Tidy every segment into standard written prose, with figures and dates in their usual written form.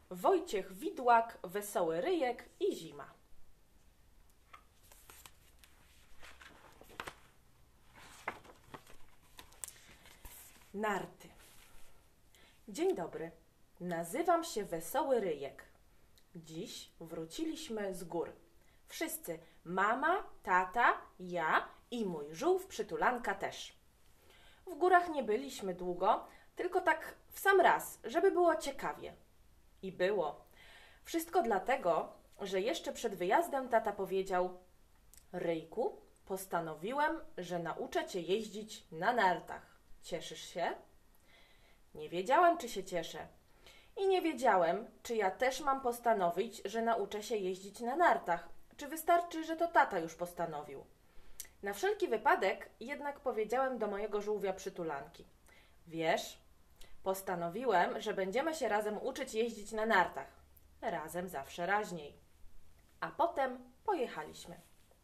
Wojciech Widłak, Wesoły Ryjek i Zima. Narty. Dzień dobry, nazywam się Wesoły Ryjek. Dziś wróciliśmy z gór. Wszyscy, mama, tata, ja i mój żółw przytulanka też. W górach nie byliśmy długo, tylko tak w sam raz, żeby było ciekawie. I było. Wszystko dlatego, że jeszcze przed wyjazdem tata powiedział: Ryjku, postanowiłem, że nauczę cię jeździć na nartach. Cieszysz się? Nie wiedziałem, czy się cieszę. I nie wiedziałem, czy ja też mam postanowić, że nauczę się jeździć na nartach, czy wystarczy, że to tata już postanowił. Na wszelki wypadek jednak powiedziałem do mojego żółwia przytulanki: wiesz, postanowiłem, że będziemy się razem uczyć jeździć na nartach. Razem zawsze raźniej. A potem pojechaliśmy.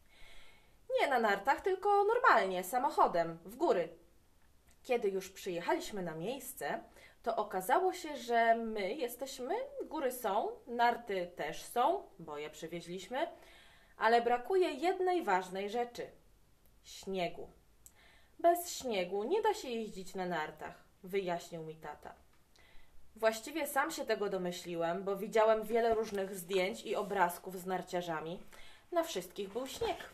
Nie na nartach, tylko normalnie, samochodem, w góry. Kiedy już przyjechaliśmy na miejsce, to okazało się, że my jesteśmy, góry są, narty też są, bo je przywieźliśmy, ale brakuje jednej ważnej rzeczy – śniegu. Bez śniegu nie da się jeździć na nartach, wyjaśnił mi tata. Właściwie sam się tego domyśliłem, bo widziałem wiele różnych zdjęć i obrazków z narciarzami. Na wszystkich był śnieg.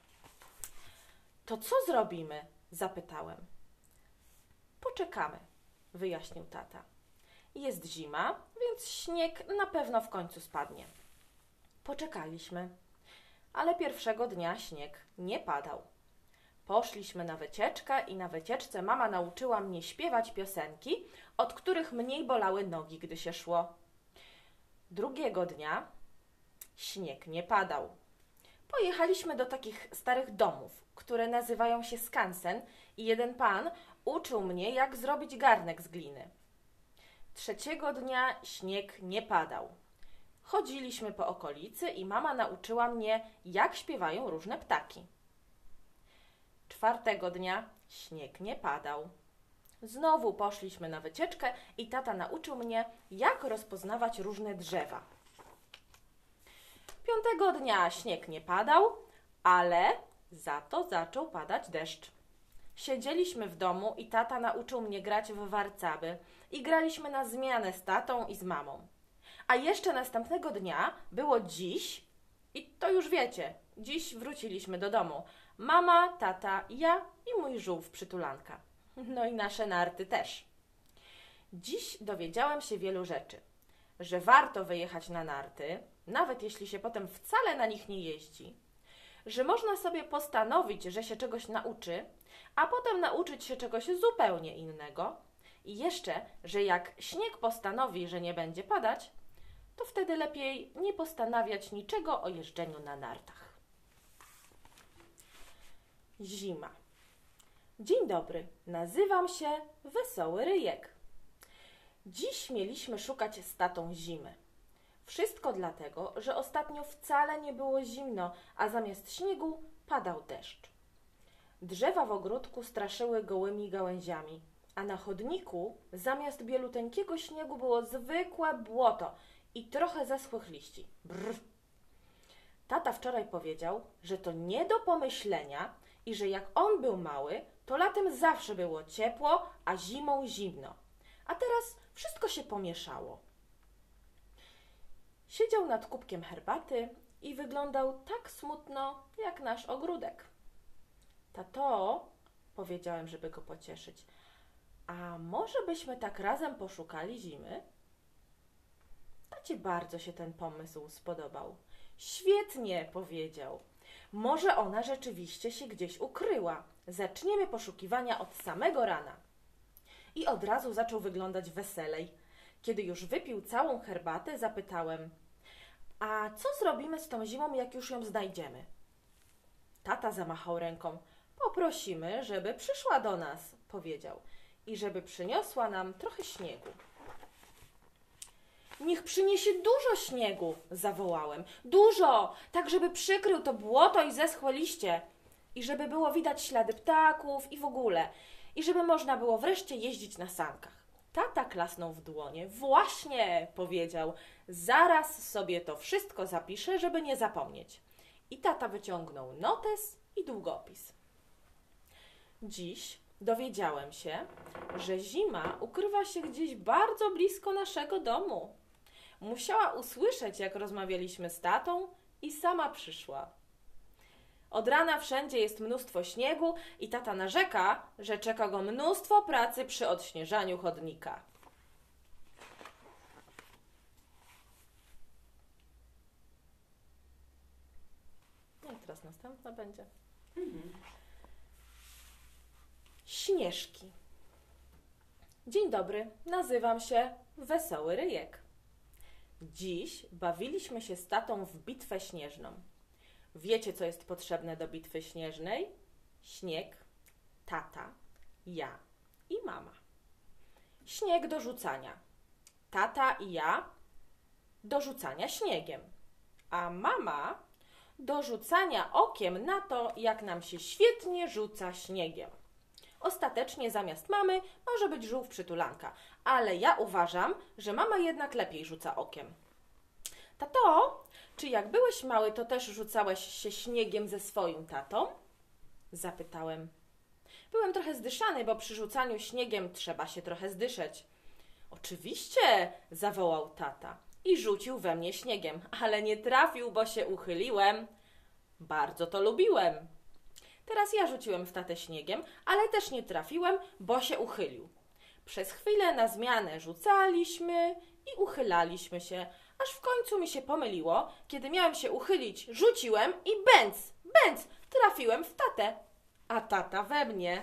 To co zrobimy? Zapytałem. Poczekamy, wyjaśnił tata. Jest zima, więc śnieg na pewno w końcu spadnie. Poczekaliśmy, ale pierwszego dnia śnieg nie padał. Poszliśmy na wycieczkę i na wycieczce mama nauczyła mnie śpiewać piosenki, od których mniej bolały nogi, gdy się szło. Drugiego dnia śnieg nie padał. Pojechaliśmy do takich starych domów, które nazywają się skansen, i jeden pan uczył mnie, jak zrobić garnek z gliny. Trzeciego dnia śnieg nie padał. Chodziliśmy po okolicy i mama nauczyła mnie, jak śpiewają różne ptaki. Czwartego dnia śnieg nie padał. Znowu poszliśmy na wycieczkę i tata nauczył mnie, jak rozpoznawać różne drzewa. Piątego dnia śnieg nie padał, ale za to zaczął padać deszcz. Siedzieliśmy w domu i tata nauczył mnie grać w warcaby i graliśmy na zmianę z tatą i z mamą. A jeszcze następnego dnia było dziś i to już wiecie, dziś wróciliśmy do domu. Mama, tata, ja i mój żółw przytulanka. No i nasze narty też. Dziś dowiedziałem się wielu rzeczy, że warto wyjechać na narty, nawet jeśli się potem wcale na nich nie jeździ, że można sobie postanowić, że się czegoś nauczy, a potem nauczyć się czegoś zupełnie innego i jeszcze, że jak śnieg postanowi, że nie będzie padać, to wtedy lepiej nie postanawiać niczego o jeżdżeniu na nartach. Zima. Dzień dobry, nazywam się Wesoły Ryjek. Dziś mieliśmy szukać z tatą zimy. Wszystko dlatego, że ostatnio wcale nie było zimno, a zamiast śniegu padał deszcz. Drzewa w ogródku straszyły gołymi gałęziami, a na chodniku zamiast bieluteńkiego śniegu było zwykłe błoto i trochę zaschłych liści. Brr. Tata wczoraj powiedział, że to nie do pomyślenia i że jak on był mały, to latem zawsze było ciepło, a zimą zimno. A teraz wszystko się pomieszało. Siedział nad kubkiem herbaty i wyglądał tak smutno, jak nasz ogródek. Tato, powiedziałem, żeby go pocieszyć, a może byśmy tak razem poszukali zimy? Tacie bardzo się ten pomysł spodobał. Świetnie, powiedział. Może ona rzeczywiście się gdzieś ukryła. Zaczniemy poszukiwania od samego rana. I od razu zaczął wyglądać weselej. Kiedy już wypił całą herbatę, zapytałem: a co zrobimy z tą zimą, jak już ją znajdziemy? Tata zamachał ręką. Poprosimy, żeby przyszła do nas, powiedział, i żeby przyniosła nam trochę śniegu. Niech przyniesie dużo śniegu, zawołałem. Dużo, tak żeby przykrył to błoto i zeschłe liście. I żeby było widać ślady ptaków i w ogóle. I żeby można było wreszcie jeździć na sankach. Tata klasnął w dłonie. Właśnie, powiedział, zaraz sobie to wszystko zapiszę, żeby nie zapomnieć. I tata wyciągnął notes i długopis. Dziś dowiedziałem się, że zima ukrywa się gdzieś bardzo blisko naszego domu. Musiała usłyszeć, jak rozmawialiśmy z tatą i sama przyszła. Od rana wszędzie jest mnóstwo śniegu i tata narzeka, że czeka go mnóstwo pracy przy odśnieżaniu chodnika. No i teraz następna będzie. Śnieżki. Dzień dobry, nazywam się Wesoły Ryjek. Dziś bawiliśmy się z tatą w bitwę śnieżną. Wiecie, co jest potrzebne do bitwy śnieżnej? Śnieg, tata, ja i mama. Śnieg do rzucania. Tata i ja do rzucania śniegiem. A mama do rzucania okiem na to, jak nam się świetnie rzuca śniegiem. Ostatecznie zamiast mamy może być żółw przytulanka, ale ja uważam, że mama jednak lepiej rzuca okiem. Tato, czy jak byłeś mały, to też rzucałeś się śniegiem ze swoim tatą? Zapytałem. Byłem trochę zdyszany, bo przy rzucaniu śniegiem trzeba się trochę zdyszeć. Oczywiście, zawołał tata i rzucił we mnie śniegiem, ale nie trafił, bo się uchyliłem. Bardzo to lubiłem. Teraz ja rzuciłem w tatę śniegiem, ale też nie trafiłem, bo się uchylił. Przez chwilę na zmianę rzucaliśmy i uchylaliśmy się, aż w końcu mi się pomyliło. Kiedy miałem się uchylić, rzuciłem i bęc, trafiłem w tatę, a tata we mnie.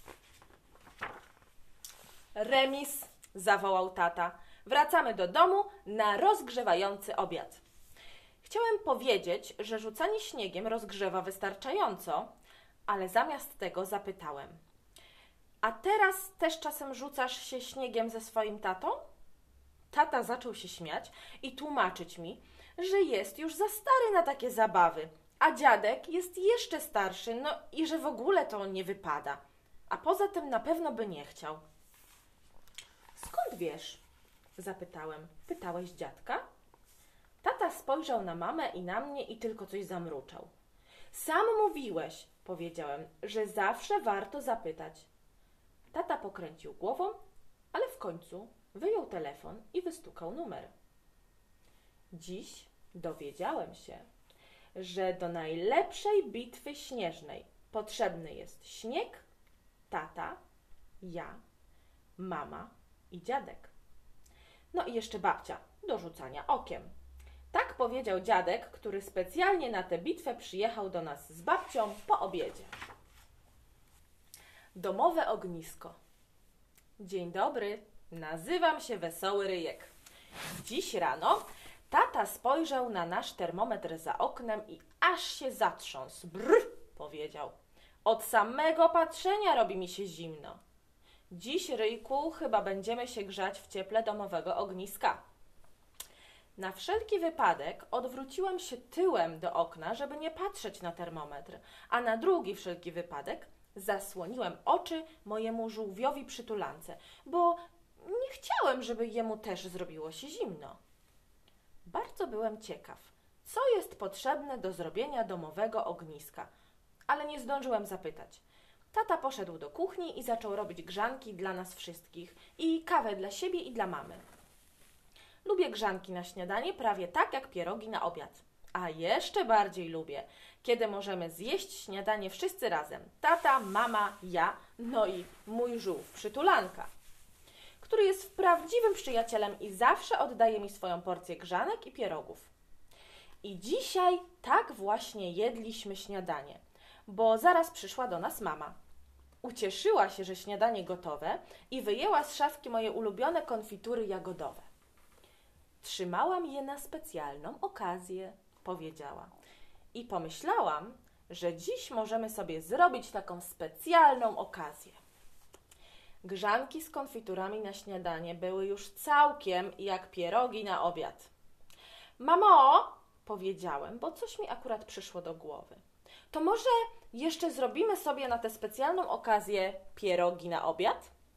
Remis, zawołał tata. Wracamy do domu na rozgrzewający obiad. Chciałem powiedzieć, że rzucanie śniegiem rozgrzewa wystarczająco, ale zamiast tego zapytałem. A teraz też czasem rzucasz się śniegiem ze swoim tatą? Tata zaczął się śmiać i tłumaczyć mi, że jest już za stary na takie zabawy, a dziadek jest jeszcze starszy, no i że w ogóle to nie wypada. A poza tym na pewno by nie chciał. Skąd wiesz? Zapytałem. Pytałeś dziadka? Tata spojrzał na mamę i na mnie i tylko coś zamruczał. Sam mówiłeś, powiedziałem, że zawsze warto zapytać. Tata pokręcił głową, ale w końcu wyjął telefon i wystukał numer. Dziś dowiedziałem się, że do najlepszej bitwy śnieżnej potrzebny jest śnieg, tata, ja, mama i dziadek. No i jeszcze babcia do rzucania okiem. Tak powiedział dziadek, który specjalnie na tę bitwę przyjechał do nas z babcią po obiedzie. Domowe ognisko. Dzień dobry, nazywam się Wesoły Ryjek. Dziś rano tata spojrzał na nasz termometr za oknem i aż się zatrząsł. Brr, powiedział. Od samego patrzenia robi mi się zimno. Dziś, Ryjku, chyba będziemy się grzać w cieple domowego ogniska. Na wszelki wypadek odwróciłem się tyłem do okna, żeby nie patrzeć na termometr, a na drugi wszelki wypadek zasłoniłem oczy mojemu żółwiowi przytulance, bo nie chciałem, żeby jemu też zrobiło się zimno. Bardzo byłem ciekaw, co jest potrzebne do zrobienia domowego ogniska, ale nie zdążyłem zapytać. Tata poszedł do kuchni i zaczął robić grzanki dla nas wszystkich i kawę dla siebie i dla mamy. Lubię grzanki na śniadanie prawie tak jak pierogi na obiad. A jeszcze bardziej lubię, kiedy możemy zjeść śniadanie wszyscy razem. Tata, mama, ja, no i mój żółw przytulanka, który jest prawdziwym przyjacielem i zawsze oddaje mi swoją porcję grzanek i pierogów. I dzisiaj tak właśnie jedliśmy śniadanie, bo zaraz przyszła do nas mama. Ucieszyła się, że śniadanie gotowe i wyjęła z szafki moje ulubione konfitury jagodowe. Trzymałam je na specjalną okazję, powiedziała. I pomyślałam, że dziś możemy sobie zrobić taką specjalną okazję. Grzanki z konfiturami na śniadanie były już całkiem jak pierogi na obiad. Mamo, powiedziałem, bo coś mi akurat przyszło do głowy. To może jeszcze zrobimy sobie na tę specjalną okazję pierogi na obiad?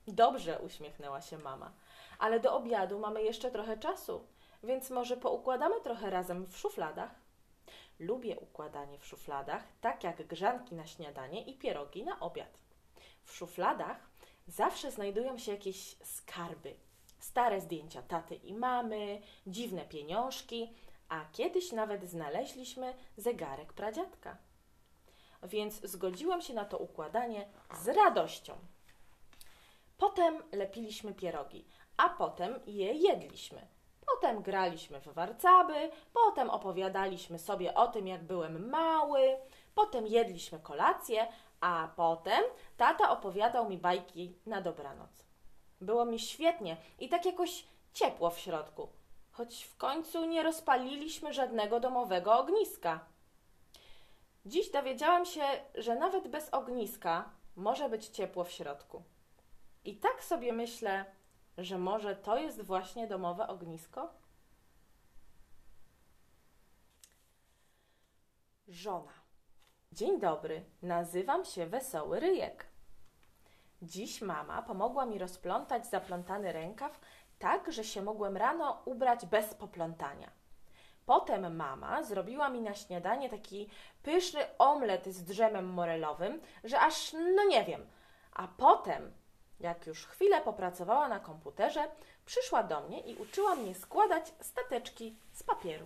Dobrze, uśmiechnęła się mama, ale do obiadu mamy jeszcze trochę czasu, więc może poukładamy trochę razem w szufladach? Lubię układanie w szufladach, tak jak grzanki na śniadanie i pierogi na obiad. W szufladach zawsze znajdują się jakieś skarby. Stare zdjęcia taty i mamy, dziwne pieniążki, a kiedyś nawet znaleźliśmy zegarek pradziadka. Więc zgodziłam się na to układanie z radością. Potem lepiliśmy pierogi, a potem je jedliśmy. Potem graliśmy w warcaby, potem opowiadaliśmy sobie o tym, jak byłem mały, potem jedliśmy kolację, a potem tata opowiadał mi bajki na dobranoc. Było mi świetnie i tak jakoś ciepło w środku, choć w końcu nie rozpaliliśmy żadnego domowego ogniska. Dziś dowiedziałam się, że nawet bez ogniska może być ciepło w środku. I tak sobie myślę, że może to jest właśnie domowe ognisko? Żona. Dzień dobry, nazywam się Wesoły Ryjek. Dziś mama pomogła mi rozplątać zaplątany rękaw tak, że się mogłem rano ubrać bez poplątania. Potem mama zrobiła mi na śniadanie taki pyszny omlet z drzemem morelowym, że aż no nie wiem. A potem, jak już chwilę popracowała na komputerze, przyszła do mnie i uczyła mnie składać stateczki z papieru.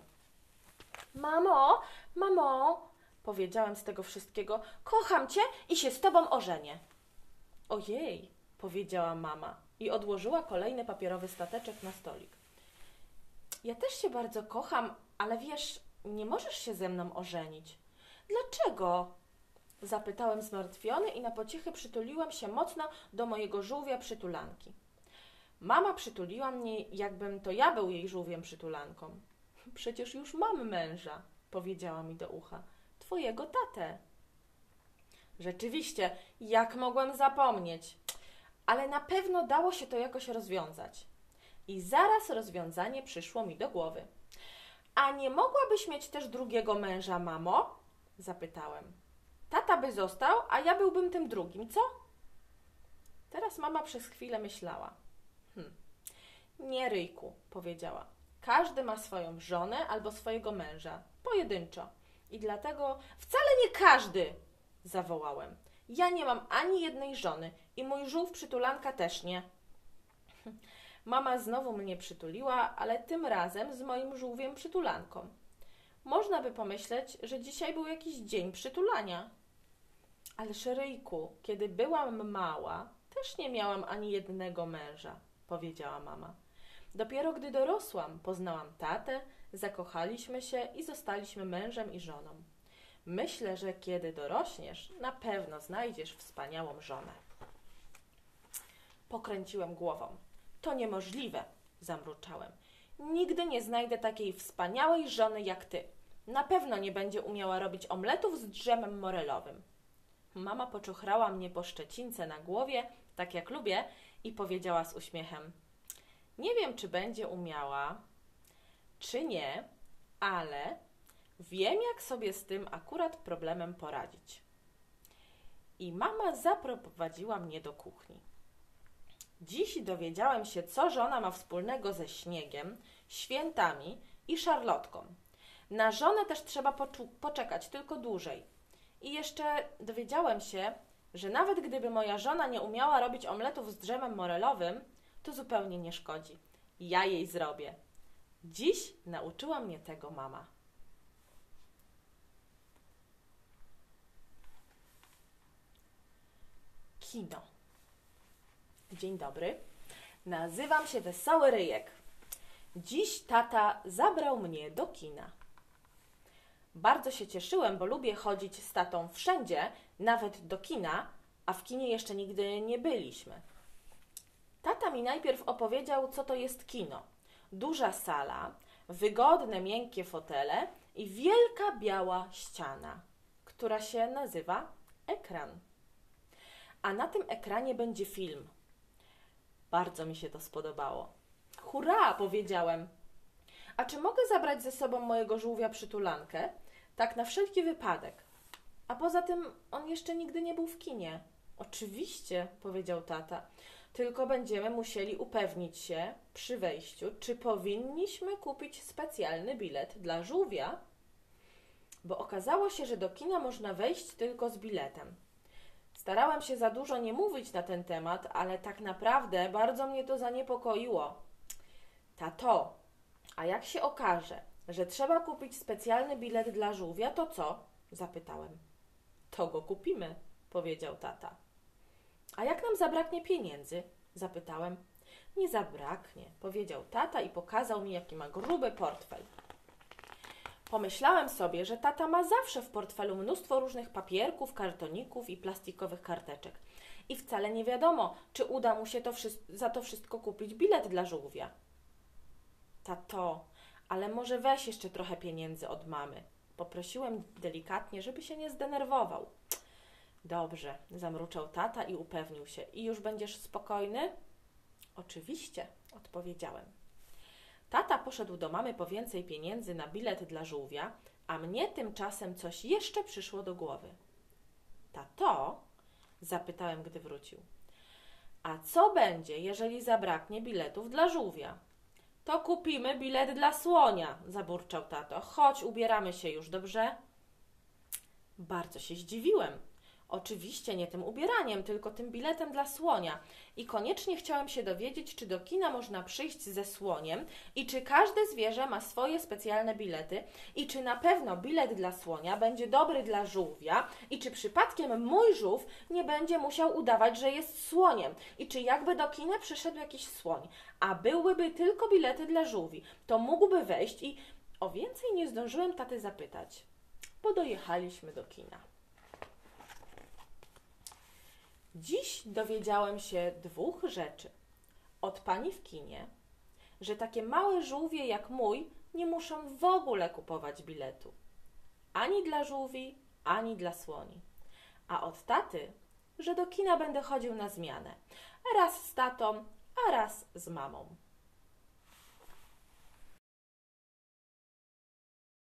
Mamo, powiedziałem z tego wszystkiego, kocham cię i się z tobą ożenię. Ojej, powiedziała mama i odłożyła kolejny papierowy stateczek na stolik. Ja też się bardzo kocham, ale wiesz, nie możesz się ze mną ożenić. Dlaczego? Zapytałem zmartwiony i na pociechę przytuliłam się mocno do mojego żółwia przytulanki. Mama przytuliła mnie, jakbym to ja był jej żółwiem przytulanką. Przecież już mam męża, powiedziała mi do ucha. Twojego tatę. Rzeczywiście, jak mogłem zapomnieć? Ale na pewno dało się to jakoś rozwiązać. I zaraz rozwiązanie przyszło mi do głowy. A nie mogłabyś mieć też drugiego męża, mamo? Zapytałem. Tata by został, a ja byłbym tym drugim, co? Teraz mama przez chwilę myślała. Nie, Ryjku, powiedziała. Każdy ma swoją żonę albo swojego męża, pojedynczo. I dlatego wcale nie każdy, zawołałem. Ja nie mam ani jednej żony i mój żółw przytulanka też nie. Mama znowu mnie przytuliła, ale tym razem z moim żółwiem przytulanką. Można by pomyśleć, że dzisiaj był jakiś dzień przytulania. Ale Ryjku, kiedy byłam mała, też nie miałam ani jednego męża, powiedziała mama. Dopiero gdy dorosłam, poznałam tatę, zakochaliśmy się i zostaliśmy mężem i żoną. Myślę, że kiedy dorośniesz, na pewno znajdziesz wspaniałą żonę. Pokręciłem głową. To niemożliwe, zamruczałem. Nigdy nie znajdę takiej wspaniałej żony jak ty. Na pewno nie będzie umiała robić omletów z drzemem morelowym. Mama poczochrała mnie po szczecince na głowie, tak jak lubię, i powiedziała z uśmiechem. Nie wiem, czy będzie umiała, czy nie, ale wiem, jak sobie z tym akurat problemem poradzić. I mama zaprowadziła mnie do kuchni. Dziś dowiedziałem się, co żona ma wspólnego ze śniegiem, świętami i szarlotką. Na żonę też trzeba poczekać, tylko dłużej. I jeszcze dowiedziałem się, że nawet gdyby moja żona nie umiała robić omletów z drzemem morelowym, to zupełnie nie szkodzi. Ja jej zrobię. Dziś nauczyła mnie tego mama. Kino. Dzień dobry. Nazywam się Wesoły Ryjek. Dziś tata zabrał mnie do kina. Bardzo się cieszyłem, bo lubię chodzić z tatą wszędzie, nawet do kina, a w kinie jeszcze nigdy nie byliśmy. Tata mi najpierw opowiedział, co to jest kino. Duża sala, wygodne, miękkie fotele i wielka biała ściana, która się nazywa ekran. A na tym ekranie będzie film. Bardzo mi się to spodobało. Hurra, powiedziałem. A czy mogę zabrać ze sobą mojego żółwia przytulankę? Tak na wszelki wypadek. A poza tym on jeszcze nigdy nie był w kinie. Oczywiście, powiedział tata. tylko będziemy musieli upewnić się przy wejściu, czy powinniśmy kupić specjalny bilet dla żółwia, bo okazało się, że do kina można wejść tylko z biletem. Starałam się za dużo nie mówić na ten temat, ale tak naprawdę bardzo mnie to zaniepokoiło. Tato, a jak się okaże, że trzeba kupić specjalny bilet dla żółwia, to co? Zapytałem. To go kupimy, powiedział tata. A jak nam zabraknie pieniędzy? Zapytałem. Nie zabraknie, powiedział tata i pokazał mi, jaki ma gruby portfel. Pomyślałem sobie, że tata ma zawsze w portfelu mnóstwo różnych papierków, kartoników i plastikowych karteczek. I wcale nie wiadomo, czy uda mu się za to wszystko kupić bilet dla żółwia. Tato, ale może weź jeszcze trochę pieniędzy od mamy. Poprosiłem delikatnie, żeby się nie zdenerwował. Dobrze, zamruczał tata i upewnił się. I już będziesz spokojny? Oczywiście, odpowiedziałem. Tata poszedł do mamy po więcej pieniędzy na bilet dla żółwia, a mnie tymczasem coś jeszcze przyszło do głowy. Tato? Zapytałem, gdy wrócił. A co będzie, jeżeli zabraknie biletów dla żółwia? To kupimy bilet dla słonia, zaburczał tato. Chodź, ubieramy się już, dobrze? Bardzo się zdziwiłem. Oczywiście nie tym ubieraniem, tylko tym biletem dla słonia. I koniecznie chciałem się dowiedzieć, czy do kina można przyjść ze słoniem i czy każde zwierzę ma swoje specjalne bilety i czy na pewno bilet dla słonia będzie dobry dla żółwia i czy przypadkiem mój żółw nie będzie musiał udawać, że jest słoniem i czy jakby do kina przyszedł jakiś słoń, a byłyby tylko bilety dla żółwi, to mógłby wejść i o więcej nie zdążyłem taty zapytać, bo dojechaliśmy do kina. Dziś dowiedziałem się 2 rzeczy. Od pani w kinie, że takie małe żółwie jak mój nie muszą w ogóle kupować biletu. Ani dla żółwi, ani dla słoni. A od taty, że do kina będę chodził na zmianę. Raz z tatą, a raz z mamą.